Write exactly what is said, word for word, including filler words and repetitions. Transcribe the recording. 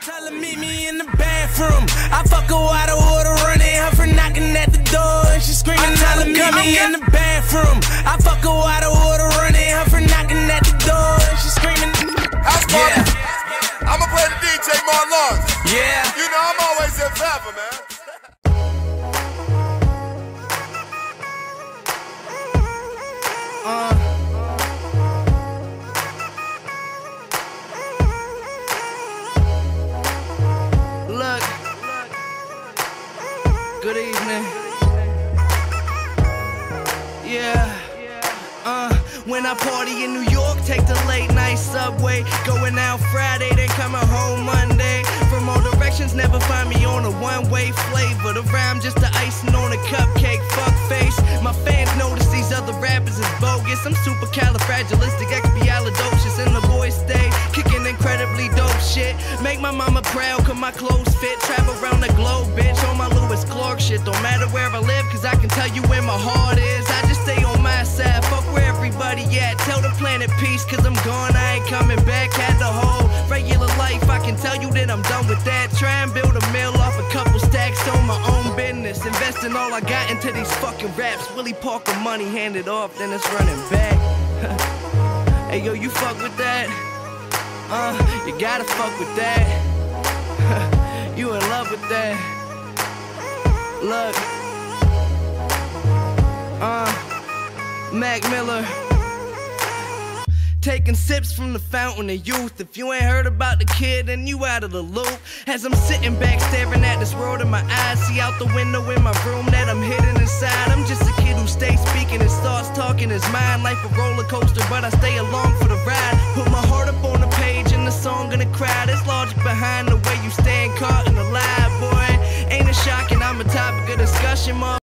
Tell her meet me in the bathroom. I fuck her while the water running, her for knocking at the door and she screaming. Tell her meet me in the bathroom. I fuck her while the water running, her for knocking at the door and she screaming. House party. Yeah. I'ma play the D J Marlon. Yeah. You know I'm always in forever, man. Uh. Look. Good evening. Yeah. Uh, when I party in New York, take the late night subway. Going out Friday, then coming home Monday. From all directions, never find me on a one-way flavor. The rhyme just the icing on a cupcake, fuck face. My fans notice these other rappers is bogus. I'm supercalifragilisticexpialidocious, and the boys stay kicking incredibly dope shit. Make my mama proud, cause my clothes fit. Travel around the globe, bitch, on my Lewis Clark shit. Don't matter where I live, cause I can tell you where my heart is. I just stay on my side, fuck where everybody at. Tell the planet peace, cause I'm gone, I ain't coming back. Had the whole regular life, I can tell you that I'm done with that. Try and build a mill off a couple stacks on my own business. Investing all I got into these fucking raps. Willie Parker money handed off, then it's running back. Hey yo, you fuck with that? Uh, you gotta fuck with that. You in love with that? Look. Uh, Mac Miller. Taking sips from the fountain of youth. If you ain't heard about the kid, then you out of the loop. As I'm sitting back staring at this world in my eyes, see out the window in my room that I'm hidden inside. I'm just a kid who stays speaking his thoughts, talking his mind. Life a roller coaster, but I stay along for the ride. Put my heart up on the page and the song gonna cry. There's logic behind the way you stand caught in the lie, boy. Ain't it shocking I'm a topic of discussion, mother?